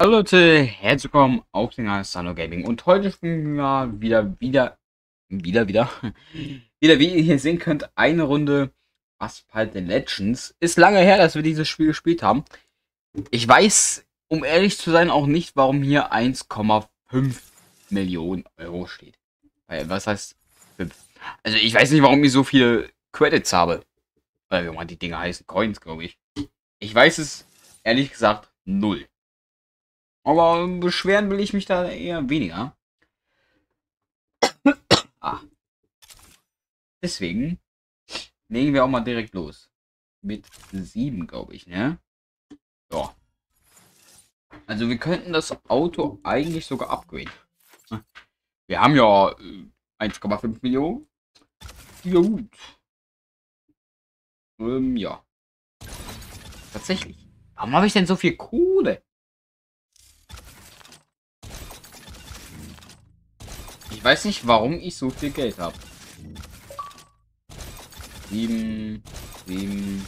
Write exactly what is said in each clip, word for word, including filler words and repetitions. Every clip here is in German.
Hallo Leute, herzlich willkommen auf den Kanal Sano Gaming und heute spielen wir wieder, wieder, wieder, wieder, wieder, wie ihr hier sehen könnt, eine Runde Asphalt Legends. Ist lange her, dass wir dieses Spiel gespielt haben. Ich weiß, um ehrlich zu sein, auch nicht, warum hier eins Komma fünf Millionen Euro steht. Weil, was heißt fünf? Also ich weiß nicht, warum ich so viele Credits habe. Oder wie man die Dinge heißen, Coins, glaube ich. Ich weiß es, ehrlich gesagt, null. Aber beschweren will ich mich da eher weniger. Ah, deswegen legen wir auch mal direkt los. Mit sieben, glaube ich, ne? Ja. Also wir könnten das Auto eigentlich sogar upgraden. Wir haben ja äh, eins Komma fünf Millionen. Ja gut. Ähm, ja. Tatsächlich. Warum habe ich denn so viel Kohle? Ich weiß nicht, warum ich so viel Geld habe. Sieben, sieben,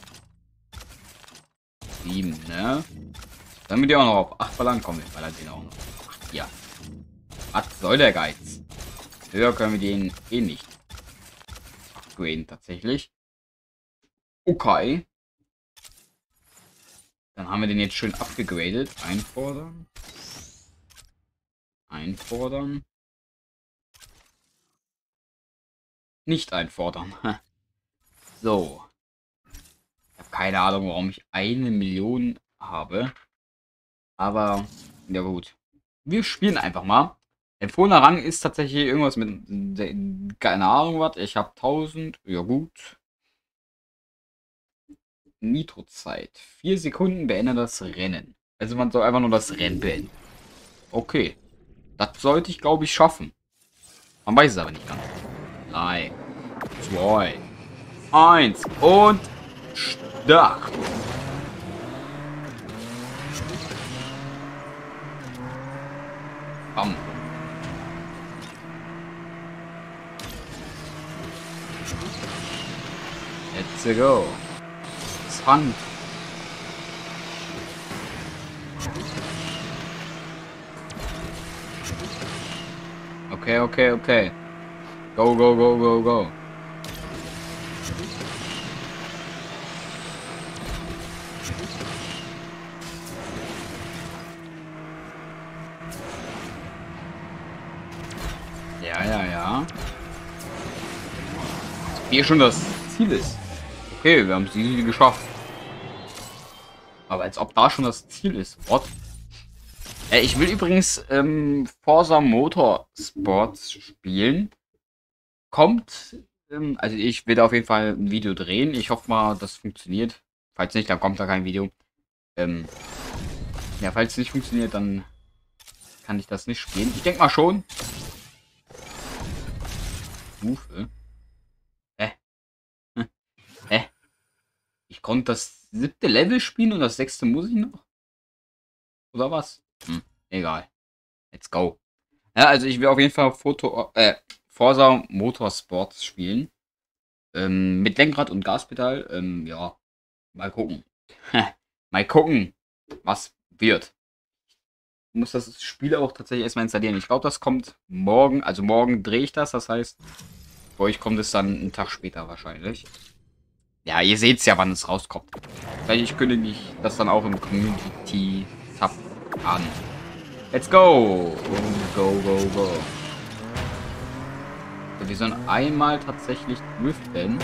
sieben, ne? Damit wir auch noch auf acht verlangen kommen, weil er den auch noch. Ach, ja. Was soll der Geiz? Höher können wir den eh nicht upgraden, tatsächlich. Okay. Dann haben wir den jetzt schön abgegradet. Einfordern. Einfordern. Nicht einfordern. So. Ich habe keine Ahnung, warum ich eine Million habe. Aber, ja gut. Wir spielen einfach mal. Empfohlener Rang ist tatsächlich irgendwas mit, keine Ahnung was. Ich habe tausend. Ja gut. Nitrozeit. Vier Sekunden beende das Rennen. Also man soll einfach nur das Rennen beenden. Okay. Das sollte ich, glaube ich, schaffen. Man weiß es aber nicht ganz. Drei, zwei, eins und Start. Bam. Let's go. Hand. Okay, okay, okay. Go, go, go, go, go. Ja, ja, ja. Hier schon das Ziel ist. Okay, wir haben es easy geschafft. Aber als ob da schon das Ziel ist. What? Äh, ich will übrigens ähm, Forza Motorsports spielen. Kommt, ähm, also ich will auf jeden Fall ein Video drehen. Ich hoffe mal, das funktioniert. Falls nicht, dann kommt da kein Video. Ähm, ja, falls es nicht funktioniert, dann kann ich das nicht spielen. Ich denke mal schon. Stufe. Hä? Hm. Hä? Ich konnte das siebte Level spielen und das sechste muss ich noch? Oder was? Hm, egal. Let's go. Ja, also ich will auf jeden Fall Foto, äh, Forza Motorsports spielen. Ähm, mit Lenkrad und Gaspedal. Ähm, ja. Mal gucken. Mal gucken, was wird. Ich muss das Spiel auch tatsächlich erstmal installieren. Ich glaube, das kommt morgen. Also morgen drehe ich das. Das heißt, für euch kommt es dann einen Tag später wahrscheinlich. Ja, ihr seht es ja, wann es rauskommt. Vielleicht kündige ich das dann auch im Community-Tab an. Let's go! Und go, go, go. So, wir sollen einmal tatsächlich driften.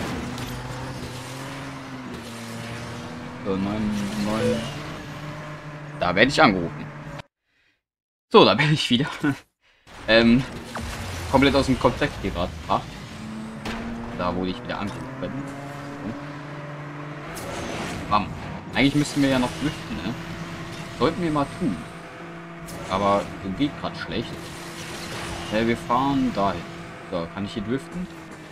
So, neun, neun. Da werde ich angerufen. So, da bin ich wieder. ähm, komplett aus dem Konzept hier gerade gebracht. Da wurde ich wieder angerufen. Bam. Eigentlich müssten wir ja noch driften, ne? Sollten wir mal tun. Aber geht gerade schlecht. Ja, wir fahren dahin. So, kann ich hier driften?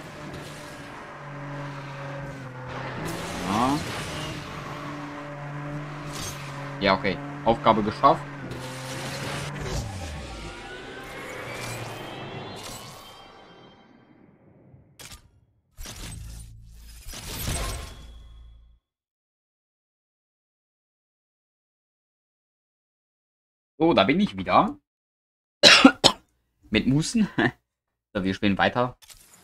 Ja. Ja, okay. Aufgabe geschafft. So, da bin ich wieder. Mit Musen. So, wir spielen weiter.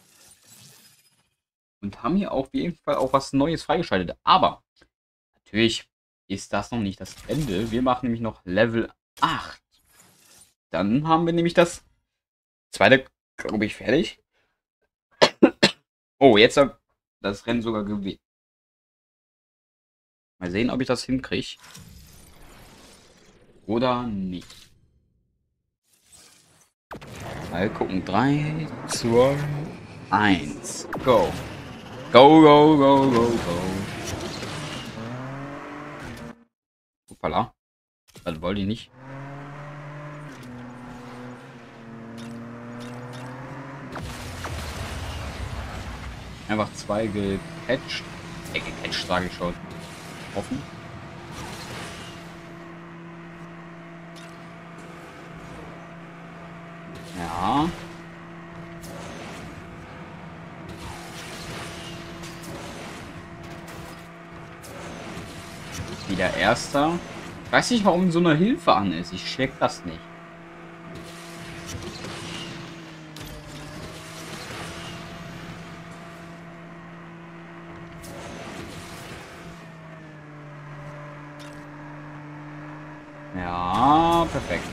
Und haben hier auf jeden Fall auch was Neues freigeschaltet. Aber natürlich ist das noch nicht das Ende. Wir machen nämlich noch Level acht. Dann haben wir nämlich das zweite, glaube ich, fertig. Oh, jetzt hat das Rennen sogar gewählt. Mal sehen, ob ich das hinkriege. Oder nicht. Mal gucken. drei, zwei, eins. Go. Go, go, go, go, go. Hoppala. Das wollte ich nicht. Einfach zwei gecatcht. Äh, gecatcht sage ich schon. Offen. Ja. Wieder erster. Ich weiß nicht, warum so eine Hilfe an ist. Ich check das nicht. Ja, perfekt.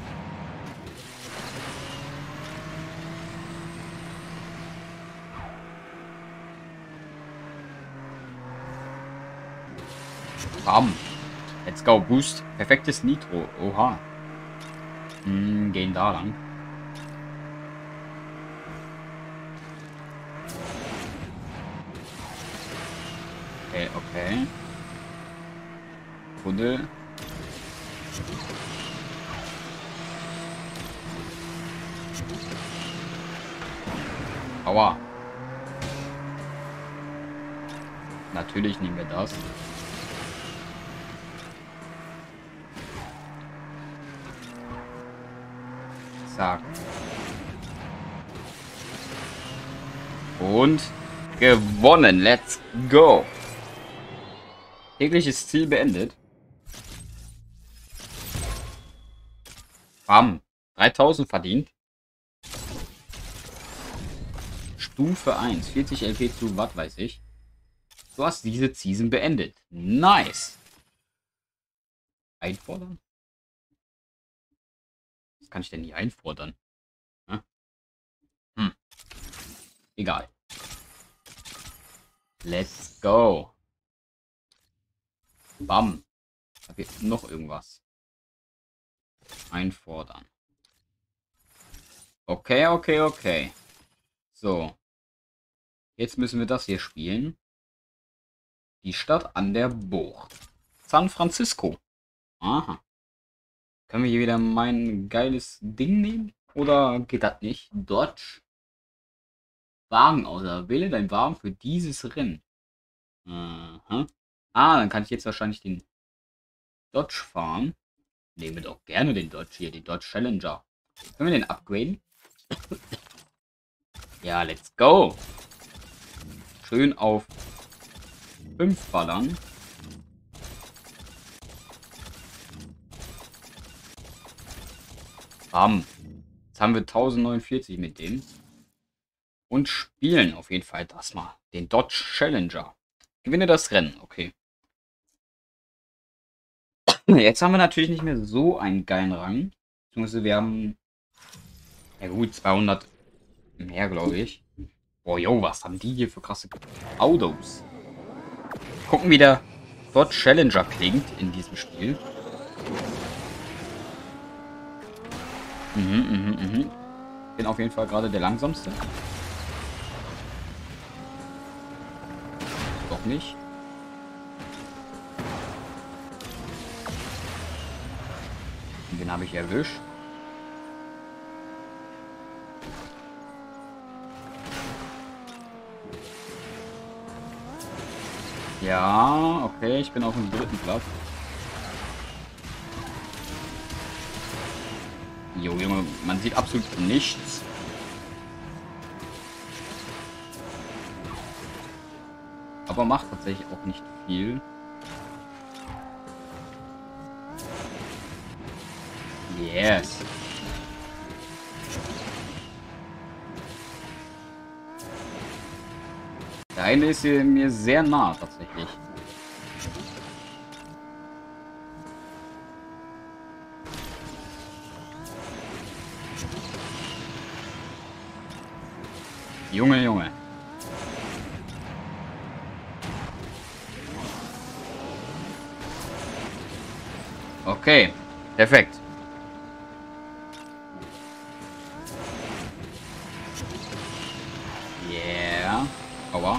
Bam. Let's go. Boost. Perfektes Nitro. Oha. Hm, gehen da lang. Okay, okay. Buddel. Aua. Natürlich nehmen wir das. Zack. Und gewonnen. Let's go. Tägliches Ziel beendet. Bam. dreitausend verdient. Stufe eins. vierzig L P zu, was weiß ich. Du hast diese Season beendet. Nice. Einfordern? Was kann ich denn nicht einfordern? Hm? Hm. Egal. Let's go. Bam. Hab hier noch irgendwas. Einfordern. Okay, okay, okay. So. Jetzt müssen wir das hier spielen. Die Stadt an der Bucht. San Francisco. Aha. Können wir hier wieder mein geiles Ding nehmen? Oder geht das nicht? Dodge. Wagen außer. Wähle deinen Wagen für dieses Rennen. Aha. Ah, dann kann ich jetzt wahrscheinlich den Dodge fahren. Nehmen wir doch gerne den Dodge hier, den Dodge Challenger. Können wir den upgraden? Ja, let's go. Schön auf fünf ballern. Bam. Jetzt haben wir tausendneunundvierzig mit dem. Und spielen auf jeden Fall das mal. Den Dodge Challenger. Gewinne das Rennen. Okay. Jetzt haben wir natürlich nicht mehr so einen geilen Rang. Beziehungsweise wir haben... Ja gut, zweihundert mehr, glaube ich. Boah, yo, was haben die hier für krasse Autos? Gucken, wie der Dodge Challenger klingt in diesem Spiel. Mhm, mhm, mhm. Bin auf jeden Fall gerade der langsamste. Doch nicht. Und den habe ich erwischt. Ja, okay, ich bin auf dem dritten Platz. Jo, Junge, man sieht absolut nichts. Aber macht tatsächlich auch nicht viel. Yes. Der eine ist hier mir sehr nah, tatsächlich. Junge, Junge. Okay, perfekt. Yeah. Aua.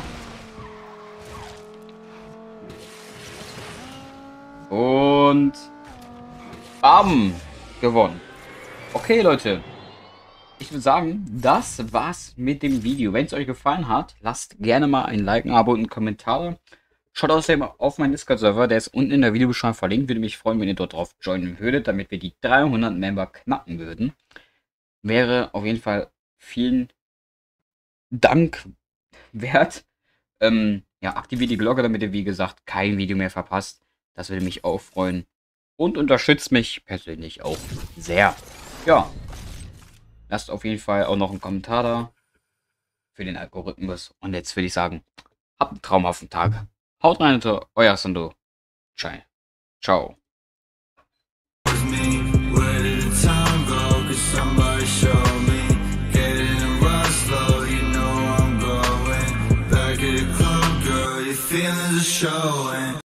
Und bam, gewonnen. Okay, Leute. Ich würde sagen, das war's mit dem Video. Wenn es euch gefallen hat, lasst gerne mal ein Like, ein Abo und einen Kommentar. Schaut außerdem auf meinen Discord-Server, der ist unten in der Videobeschreibung verlinkt. Würde mich freuen, wenn ihr dort drauf joinen würdet, damit wir die dreihundert Member knacken würden. Wäre auf jeden Fall vielen Dank wert. Ähm, ja, aktiviert die Glocke, damit ihr, wie gesagt, kein Video mehr verpasst. Das würde mich auch freuen. Und unterstützt mich persönlich auch sehr. Ja, lasst auf jeden Fall auch noch einen Kommentar da für den Algorithmus. Und jetzt würde ich sagen, habt einen traumhaften Tag. Haut rein, euer Sando. Ciao. Ciao.